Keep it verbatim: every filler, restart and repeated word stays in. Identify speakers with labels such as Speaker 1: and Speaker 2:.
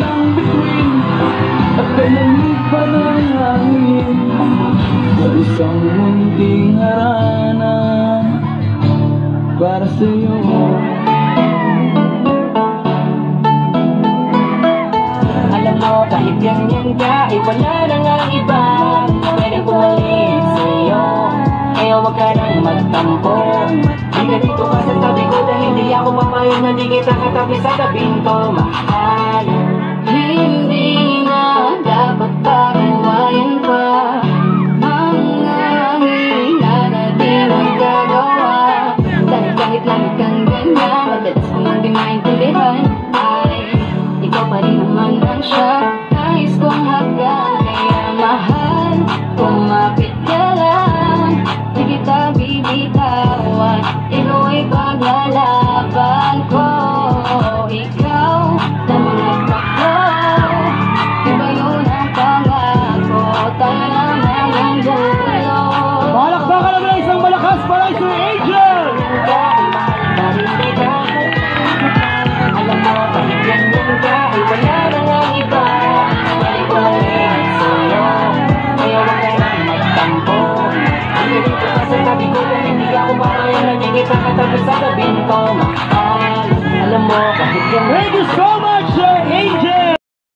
Speaker 1: lang bituin at kalamig pa ng hangin sa isang munting harana para sa'yo.
Speaker 2: Alam mo, kahit ganyan ka, ay wala na nga iba pwede pumalit sa'yo. Kaya huwag ka nang magtampo. Di ka dito ka sa tabi ko dahil di ako papayag na di kita katabi sa tabing ko, mahal.
Speaker 3: Hindi na dapat pagawain pa mga hina na di magagawa. Dahil kahit lang kang ganyan, madalas ko nang di maintindihan ay ikaw pa rin naman ang siya nais kong hagdan. Kaya mahal, kumapit ka lang, di kita bibitawan. Ikaw ay paglalaban ko. Ikaw na mga takbo, iba yun ang pangako. Tayo naman ang dulo.
Speaker 1: Palakpakan naman isang malakas para kay Sir Angel!
Speaker 2: Alam mo, kahit ganyan ka, ay wala na nga iba pwede pumalit sa'yo. Kaya huwag ka nang magtampo. Hindi dito ka sa tabi ko dahil hindi ako papayag na di kita katabi sa tabing ko, mahal. Alam mo, kahit ganyan
Speaker 1: Thank you so